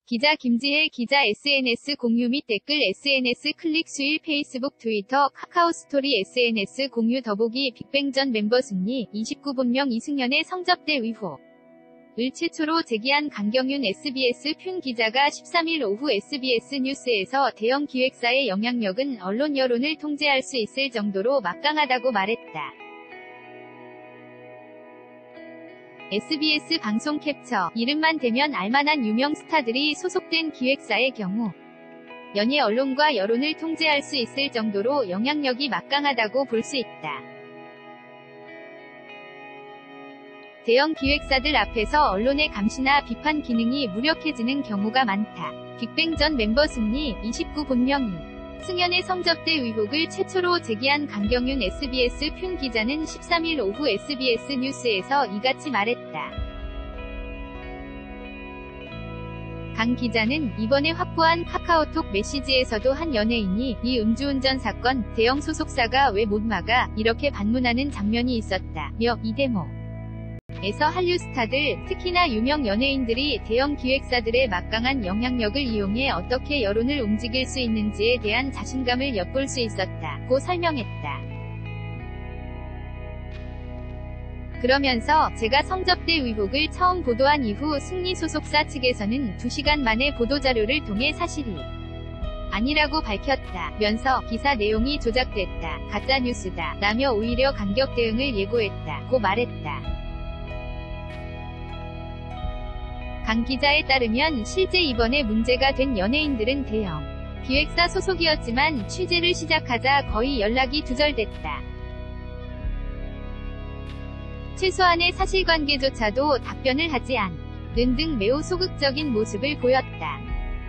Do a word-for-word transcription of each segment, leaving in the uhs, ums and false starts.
기자 김지혜 기자 에스엔에스 공유 및 댓글 에스엔에스 클릭 수일 페이스북 트위터 카카오 스토리 에스엔에스 공유 더보기 빅뱅 전 멤버 승리 이십구 본명 이승연의 성접대 의혹 을 최초로 제기한 강경윤 에스비에스 푯 기자가 십삼일 오후 에스비에스 뉴스에서 대형 기획사의 영향력은 언론 여론을 통제할 수 있을 정도로 막강하다고 말했다. 에스비에스 방송 캡처, 이름만 대면 알만한 유명 스타들이 소속된 기획사의 경우 연예 언론과 여론을 통제할 수 있을 정도로 영향력이 막강하다고 볼 수 있다. 대형 기획사들 앞에서 언론의 감시나 비판 기능이 무력해지는 경우가 많다. 빅뱅 전 멤버 승리, 이십구 본명이 승연의 성접대 의혹을 최초로 제기한 강경윤 에스비에스 푯 기자는 십삼일 오후 에스비에스 뉴스에서 이같이 말했다. 강 기자는 이번에 확보한 카카오톡 메시지에서도 한 연예인이 이 음주운전 사건 대형 소속사가 왜 못 막아 이렇게 반문하는 장면이 있었다며 이 대목 에서 한류 스타들, 특히나 유명 연예인들이 대형 기획사들의 막강한 영향력을 이용해 어떻게 여론을 움직일 수 있는지에 대한 자신감을 엿볼 수 있었다고 설명했다. 그러면서 제가 성접대 의혹을 처음 보도한 이후 승리 소속사 측에서는 두 시간 만에 보도자료를 통해 사실이 아니라고 밝혔다면서 기사 내용이 조작됐다, 가짜뉴스다 라며 오히려 간격 대응을 예고했다고 말했다. 강 기자에 따르면 실제 이번에 문제가 된 연예인들은 대형 기획사 소속이었지만 취재를 시작하자 거의 연락이 두절됐다. 최소한의 사실관계조차도 답변을 하지 않는 등 매우 소극적인 모습을 보였다.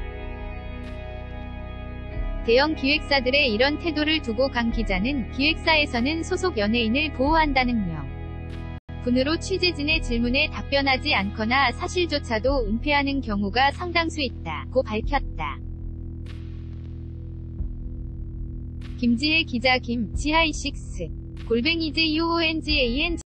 대형 기획사들의 이런 태도를 두고 강 기자는 기획사에서는 소속 연예인을 보호한다는 명 분으로 취재진의 질문에 답변하지 않거나 사실조차도 은폐하는 경우가 상당수 있다고 밝혔다. 김지혜 기자 김, 지하이식스, 골뱅이 제이오엔지에이엔